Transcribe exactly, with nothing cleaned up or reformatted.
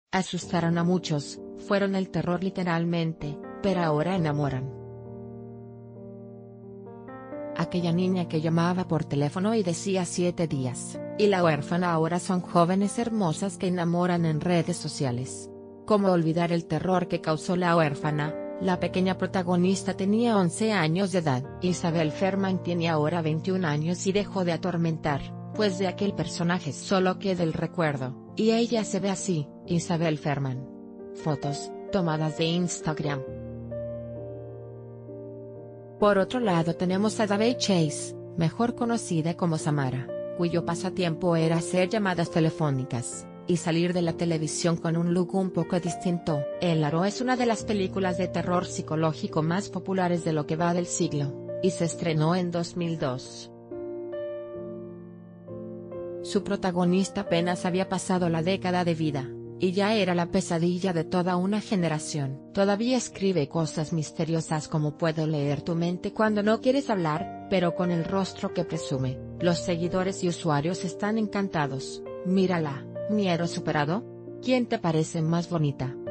Asustaron a muchos, fueron el terror literalmente, pero ahora enamoran. Aquella niña que llamaba por teléfono y decía siete días, y la huérfana ahora son jóvenes hermosas que enamoran en redes sociales. ¿Cómo olvidar el terror que causó la huérfana? La pequeña protagonista tenía once años de edad. Isabel Ferman tiene ahora veintiún años y dejó de atormentar, pues de aquel personaje solo queda el recuerdo, y ella se ve así, Isabel Ferman. Fotos, tomadas de Instagram. Por otro lado tenemos a Davey Chase, mejor conocida como Samara, cuyo pasatiempo era hacer llamadas telefónicas, y salir de la televisión con un look un poco distinto. El Aro es una de las películas de terror psicológico más populares de lo que va del siglo, y se estrenó en dos mil dos. Su protagonista apenas había pasado la década de vida, y ya era la pesadilla de toda una generación. Todavía escribe cosas misteriosas como "puedo leer tu mente cuando no quieres hablar", pero con el rostro que presume, los seguidores y usuarios están encantados. Mírala, ¿miedo superado? ¿Quién te parece más bonita?